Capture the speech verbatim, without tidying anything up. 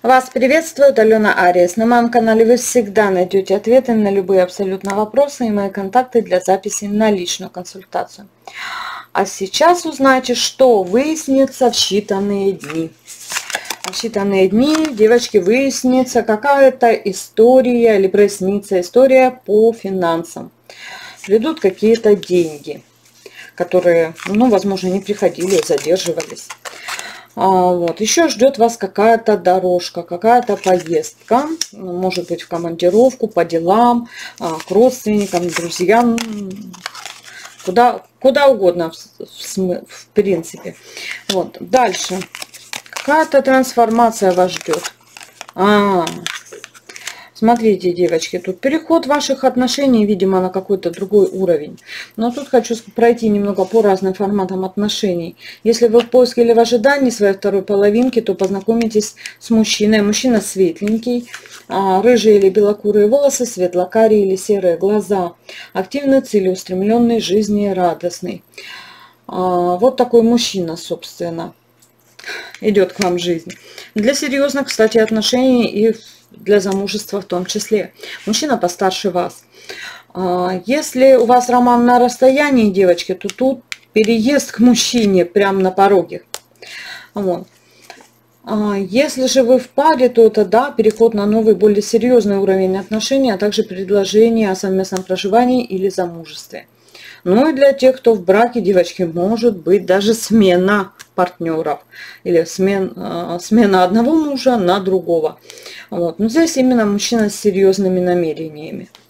Вас приветствует Алена Ариес. На моем канале вы всегда найдете ответы на любые абсолютно вопросы и мои контакты для записи на личную консультацию. А сейчас узнайте, что выяснится в считанные дни. В считанные дни, девочки, выяснится какая-то история или прояснится история по финансам. Придут какие-то деньги, которые, ну, возможно, не приходили, задерживались. А, вот. Еще ждет вас какая-то дорожка, какая-то поездка, может быть, в командировку, по делам, к родственникам, друзьям, куда, куда угодно, в, в, в принципе. Вот. Дальше. Какая-то трансформация вас ждет. А, смотрите, девочки, тут переход ваших отношений, видимо, на какой-то другой уровень. Но тут хочу пройти немного по разным форматам отношений. Если вы в поиске или в ожидании своей второй половинки, то познакомитесь с мужчиной. Мужчина светленький, рыжие или белокурые волосы, светло-карие или серые глаза. Активный, целеустремленный, жизнерадостный. Вот такой мужчина, собственно, идет к вам в жизнь. Для серьезных, кстати, отношений и для замужества в том числе. Мужчина постарше вас. Если у вас роман на расстоянии, девочки, то тут переезд к мужчине прямо на пороге. Вот. Если же вы в паре, то это, да, переход на новый, более серьезный уровень отношений, а также предложение о совместном проживании или замужестве. Ну и для тех, кто в браке, девочки, может быть даже смена партнеров или смена, смена одного мужа на другого. Вот. Но здесь именно мужчина с серьезными намерениями.